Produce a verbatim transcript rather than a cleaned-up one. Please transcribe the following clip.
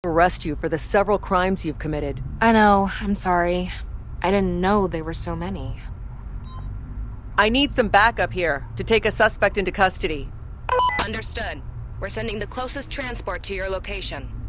arrest you for the several crimes you've committed. I know, I'm sorry. I didn't know there were so many. I need some backup here to take a suspect into custody. Understood. We're sending the closest transport to your location.